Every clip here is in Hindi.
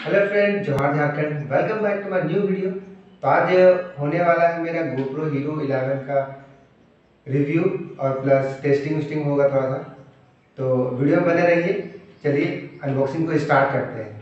Hello friend, Johar Jharkhand. Welcome back to my new video. तो आज होने वाला है मेरा GoPro Hero 11 का रिव्यू और प्लस टेस्टिंग वेस्टिंग होगा थोड़ा सा। तो वीडियो में बने रहिए। चलिए अनबॉक्सिंग को स्टार्ट करते हैं।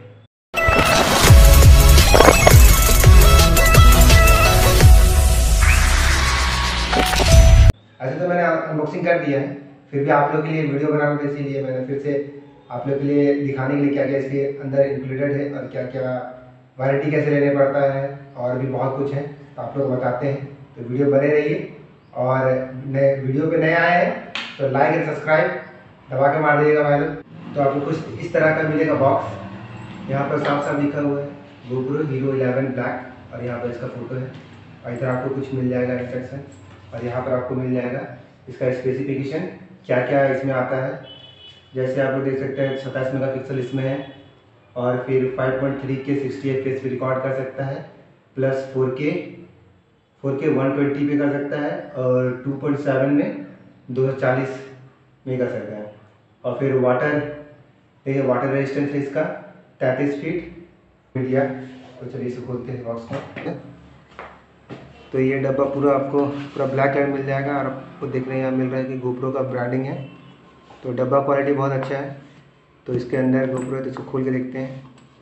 ऐसे तो मैंने अनबॉक्सिंग कर दिया है, फिर भी आप लोग के लिए वीडियो बनाना था, इसीलिए मैंने फिर से आप लोग के लिए दिखाने के लिए क्या क्या इसके अंदर इंक्लूडेड है और क्या क्या वारंटी कैसे लेने पड़ता है और भी बहुत कुछ है। तो आप लोग बताते हैं, तो वीडियो बने रहिए। और नए वीडियो पे नए आए हैं तो लाइक एंड सब्सक्राइब दबा के मार दीजिएगा भाई लोग। तो आपको कुछ इस तरह का मिलेगा बॉक्स। यहाँ पर साफ साफ लिखा हुआ है GoPro Hero 11 ब्लैक और यहाँ पर इसका फोटो है। और इधर आपको कुछ मिल जाएगा इंस्ट्रक्शन और यहाँ पर आपको मिल जाएगा इसका स्पेसिफिकेशन क्या क्या इसमें आता है। जैसे आप लोग देख सकते हैं 27 मेगापिक्सल इसमें है और फिर 5.3 के 60 FPS पे रिकॉर्ड कर सकता है, प्लस 4K 120 पे कर सकता है और 2.7 में 240 में कर सकता है। और फिर वाटर, देखिए वाटर रेजिस्टेंस है इसका 33 फीट मीडिया। तो चलिए इसे खोलते हैं बॉक्स को। तो ये डब्बा पूरा आपको पूरा ब्लैक कलर मिल जाएगा और आपको देखने यहाँ मिल रहा है कि GoPro का ब्रांडिंग है। तो डब्बा क्वालिटी बहुत अच्छा है। तो इसके अंदर GoPro है, तो इसको खोल के देखते हैं।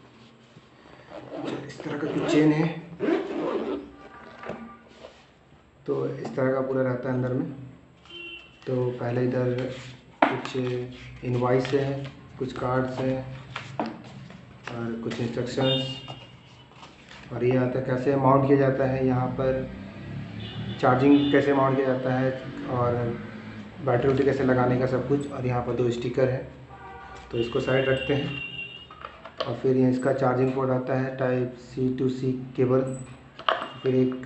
इस तरह का कुछ चेन है, तो इस तरह का पूरा रहता है अंदर में। तो पहले इधर कुछ इनवॉइस है, कुछ कार्ड्स हैं और कुछ इंस्ट्रक्शंस। और ये आता है कैसे माउंट किया जाता है, यहाँ पर चार्जिंग कैसे माउंट किया जाता है और बैटरी उटरी कैसे लगाने का सब कुछ। और यहाँ पर 2 स्टिकर है, तो इसको साइड रखते हैं। और फिर ये इसका चार्जिंग पोर्ट आता है type C to C cable. फिर एक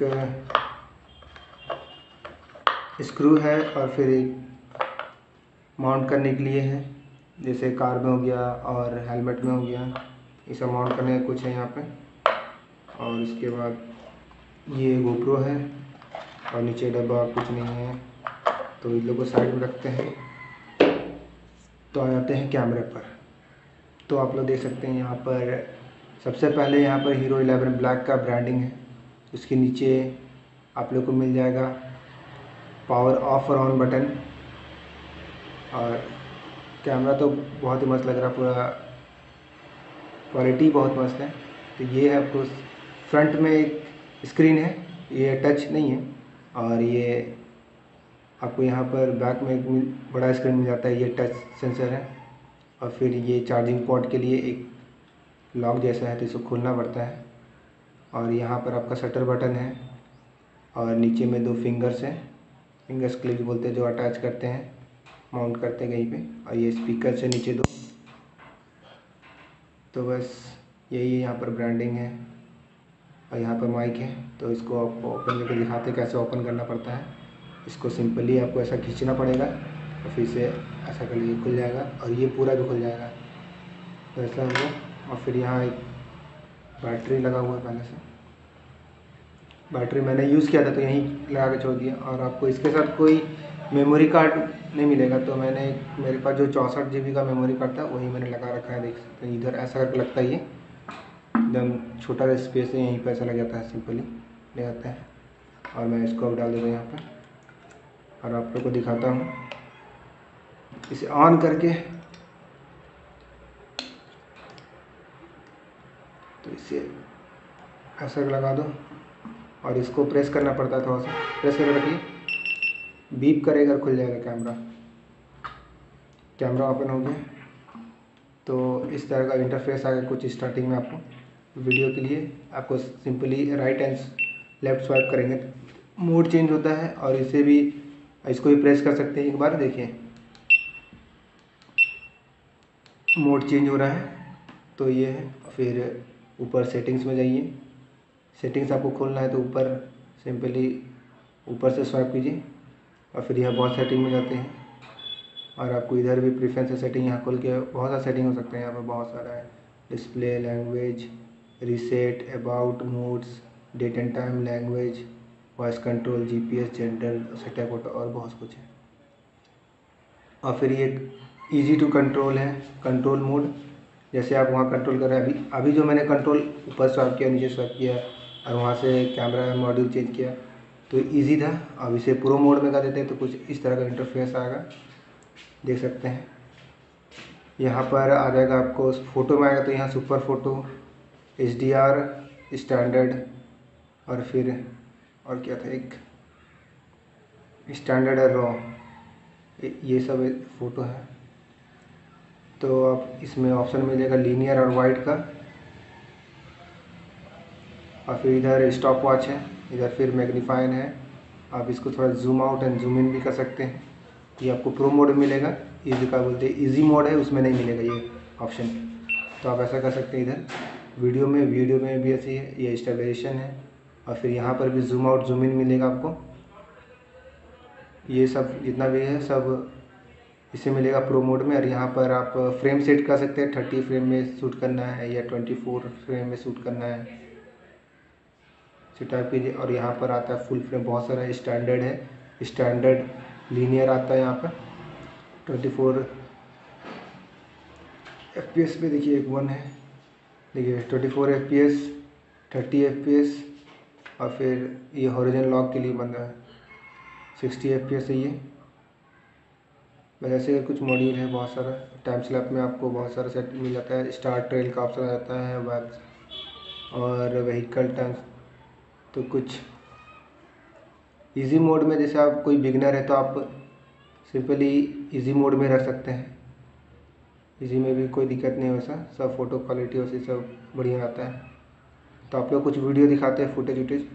स्क्रू है और फिर एक माउंट करने के लिए है, जैसे कार में हो गया और हेलमेट में हो गया, ये सब माउंट करने का कुछ है यहाँ पे। और इसके बाद ये GoPro है और नीचे डब्बा कुछ नहीं है, तो इन लोगों को साइड में रखते हैं। तो आ जाते हैं कैमरे पर। तो आप लोग देख सकते हैं यहाँ पर सबसे पहले यहाँ पर Hero 11 ब्लैक का ब्रांडिंग है। उसके नीचे आप लोग को मिल जाएगा पावर ऑफ और ऑन बटन। और कैमरा तो बहुत ही मस्त लग रहा है, पूरा क्वालिटी बहुत मस्त है। तो ये है आपको फ्रंट में एक स्क्रीन है, ये टच नहीं है। और ये आपको यहाँ पर बैक में एक बड़ा स्क्रीन मिल जाता है, ये टच सेंसर है। और फिर ये चार्जिंग पोर्ट के लिए एक लॉक जैसा है, तो इसको खोलना पड़ता है। और यहाँ पर आपका शटर बटन है और नीचे में 2 फिंगर्स हैं, फिंगर्स क्लिप बोलते हैं, जो अटैच करते हैं, माउंट करते हैं कहीं पे। और ये स्पीकर से नीचे 2। तो बस यही है, यहाँ पर ब्रांडिंग है और यहाँ पर माइक है। तो इसको आपको ओपन करके दिखाते हैं कैसे ओपन करना पड़ता है। इसको सिंपली आपको ऐसा खींचना पड़ेगा और फिर से ऐसा कर लीजिए, खुल जाएगा। और ये पूरा भी खुल जाएगा, तो ऐसा हुआ। और फिर यहाँ एक बैटरी लगा हुआ है, पहले से बैटरी मैंने यूज़ किया था तो यहीं लगा के छोड़ दिया। और आपको इसके साथ कोई मेमोरी कार्ड नहीं मिलेगा, तो मेरे पास जो 64 GB का मेमोरी कार्ड था वही मैंने लगा रखा है। देख सकते हैं इधर ऐसा करके लगता है, ये एकदम छोटा स्पेस है, यहीं पर ऐसा लग जाता है, सिंपली ले जाता है। और मैं इसको अब डाल देता हूँ यहाँ पर और आप लोग को दिखाता हूँ। इसे ऑन करके तो इसे ऐसा लगा दो और इसको प्रेस करना पड़ता है, थोड़ा सा प्रेस करके रखिए, बीप करेगा, खुल जाएगा कैमरा ओपन हो गया। तो इस तरह का इंटरफेस आ गया कुछ स्टार्टिंग में। आपको वीडियो के लिए आपको simply right and left swipe करेंगे मोड चेंज होता है। और इसे भी, इसको भी प्रेस कर सकते हैं एक बार, देखिए मोड चेंज हो रहा है। तो ये है। फिर ऊपर सेटिंग्स में जाइए, सेटिंग्स आपको खोलना है तो ऊपर सिंपली ऊपर से स्वाइप कीजिए और फिर यहाँ बहुत सेटिंग में जाते हैं। और आपको इधर भी प्रेफरेंस सेटिंग यहाँ खोल के बहुत सारा सेटिंग हो सकते हैं। यहाँ पर बहुत सारा है, display, language, reset, about, moods, date and time, language, voice control, GPS, gender, setup auto और बहुत कुछ है। और फिर ये ईजी टू कंट्रोल है, कंट्रोल मोड, जैसे आप वहाँ कंट्रोल कर रहे हैं, अभी जो मैंने कंट्रोल ऊपर स्वाइप किया, नीचे स्वाइप किया और वहाँ से कैमरा मॉड्यूल चेंज किया तो इजी था। अब इसे प्रो मोड में कर देते हैं तो कुछ इस तरह का इंटरफेस आएगा, देख सकते हैं। यहाँ पर आ जाएगा आपको फ़ोटो में आएगा तो यहाँ सुपर फ़ोटो, HDR, स्टैंडर्ड और फिर और क्या था, एक स्टैंडर्ड और रॉ, ये सब फ़ोटो है। तो अब इसमें ऑप्शन मिलेगा लीनियर और वाइड का, और फिर इधर स्टॉप वॉच है, इधर फिर मैग्नीफाइन है। आप इसको थोड़ा zoom out and zoom in भी कर सकते हैं। ये आपको प्रो मोड में मिलेगा, इजी का बोलते हैं, इजी मोड है उसमें नहीं मिलेगा ये ऑप्शन। तो आप ऐसा कर सकते हैं। इधर वीडियो में भी ऐसी है, ये स्टेबलाइजेशन है और फिर यहाँ पर भी जूम आउट जूम इन मिलेगा आपको। ये सब जितना भी है सब इसे मिलेगा प्रो मोड में। और यहाँ पर आप फ्रेम सेट कर सकते हैं, 30 फ्रेम में शूट करना है या 24 फ्रेम में शूट करना है, टाइप कीजिए। और यहाँ पर आता है फुल फ्रेम, बहुत सारा स्टैंडर्ड है, स्टैंडर्ड लीनियर आता है यहाँ पर 24 FPS पे। देखिए एक 1 है, देखिए 24 FPS, 30 FPS और फिर ये हॉरिजॉन्टल लॉक के लिए बंदा है 60 FPS है ये। वैसे कुछ मॉड्यूल है बहुत सारा। टाइम स्लैप में आपको बहुत सारा सेट मिल जाता है, स्टार ट्रेल का ऑप्शन आ जाता है, वेब और व्हीकल टाइम। तो कुछ इजी मोड में, जैसे आप कोई बिगनर है तो आप सिंपली इजी मोड में रख सकते हैं। इजी में भी कोई दिक्कत नहीं है, वैसा सब फ़ोटो क्वालिटी वैसे सब बढ़िया आता है। तो आप लोग कुछ वीडियो दिखाते हैं, फुटेज वुटेज।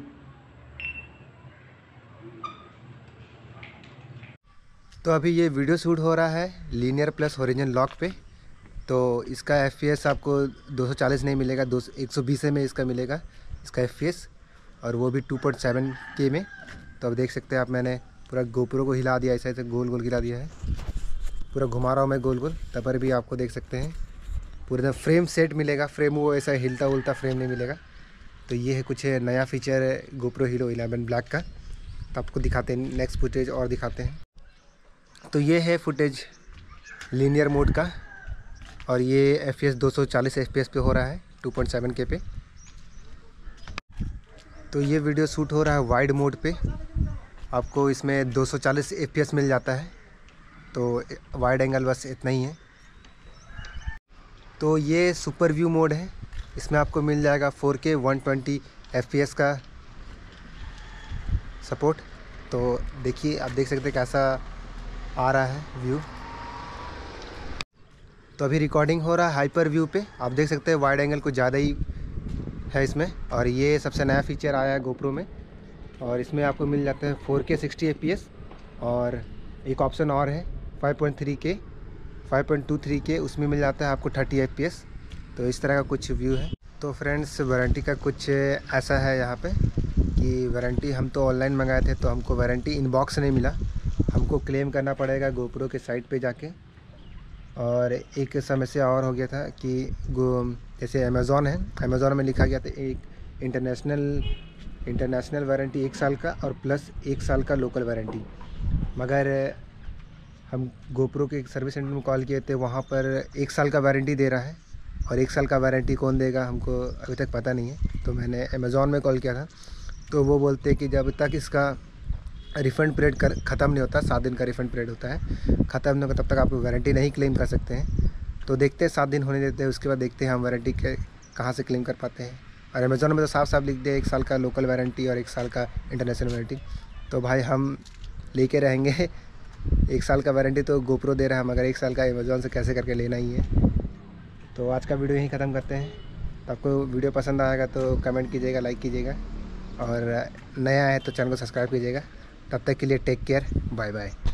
तो अभी ये वीडियो शूट हो रहा है लीनियर प्लस हॉरिजॉन्टल लॉक पे। तो इसका FPS आपको 240 नहीं मिलेगा, 120 में इसका मिलेगा इसका FPS, और वो भी 2.7K में। तो अब देख सकते हैं आप, मैंने पूरा गोप्रो को हिला दिया, ऐसे ऐसे गोल गोल हिला दिया है, पूरा घुमा रहा हूँ मैं गोल गोल, तब पर भी आपको देख सकते हैं पूरा फ्रेम सेट मिलेगा। फ्रेम वो ऐसा हिलता उलता फ्रेम नहीं मिलेगा। तो ये है कुछ नया फीचर गोप्रो हीरो 11 ब्लैक का। तो आपको दिखाते हैं नेक्स्ट फुटेज और दिखाते हैं। तो ये है फुटेज लीनियर मोड का, और ये FPS 240 FPS पे हो रहा है 2.7K पे। तो ये वीडियो शूट हो रहा है वाइड मोड पे, आपको इसमें 240 FPS मिल जाता है। तो वाइड एंगल बस इतना ही है। तो ये सुपर व्यू मोड है, इसमें आपको मिल जाएगा 4K 120 FPS का सपोर्ट। तो देखिए, आप देख सकते हैं कैसा आ रहा है व्यू। तो अभी रिकॉर्डिंग हो रहा है हाइपर व्यू पे, आप देख सकते हैं वाइड एंगल कुछ ज़्यादा ही है इसमें। और ये सबसे नया फीचर आया है गोप्रो में, और इसमें आपको मिल जाते हैं 4K 60 FPS, और एक ऑप्शन और है 5.3K 5.23K, उसमें मिल जाता है आपको 30 FPS। तो इस तरह का कुछ व्यू है। तो फ्रेंड्स, वारंटी का कुछ ऐसा है यहाँ पे कि वारंटी हम तो ऑनलाइन मंगाए थे, तो हमको वारंटी इनबॉक्स नहीं मिला, हमको क्लेम करना पड़ेगा गोप्रो के साइट पे जाके। और एक समस्या और हो गया था कि जैसे अमेज़ॉन है, अमेज़ॉन में लिखा गया था एक इंटरनेशनल वारंटी 1 साल का और प्लस 1 साल का लोकल वारंटी। मगर हम गोप्रो के सर्विस सेंटर में कॉल किए थे, वहाँ पर 1 साल का वारंटी दे रहा है, और 1 साल का वारंटी कौन देगा हमको अभी तक पता नहीं है। तो मैंने अमेज़ॉन में कॉल किया था, तो वो बोलते कि जब तक इसका रिफ़ंड पीरियड ख़त्म नहीं होता, 7 दिन का रिफ़ंड पीरियड होता है, ख़त्म नहीं होगा तब तक आप वारंटी नहीं क्लेम कर सकते हैं। तो देखते हैं 7 दिन होने देते हैं, उसके बाद देखते हैं हम वारंटी के कहाँ से क्लेम कर पाते हैं। और अमेज़ॉन में तो साफ साफ लिख दिया 1 साल का लोकल वारंटी और 1 साल का इंटरनेशनल वारंटी। तो भाई हम लेके रहेंगे 1 साल का वारंटी तो गोप्रो दे रहा है, मगर 1 साल का अमेज़ॉन से कैसे करके लेना ही है। तो आज का वीडियो यहीं ख़त्म करते हैं। तो आपको वीडियो पसंद आएगा तो कमेंट कीजिएगा, लाइक कीजिएगा, और नया है तो चैनल को सब्सक्राइब कीजिएगा। तब तक के लिए टेक केयर, बाय बाय।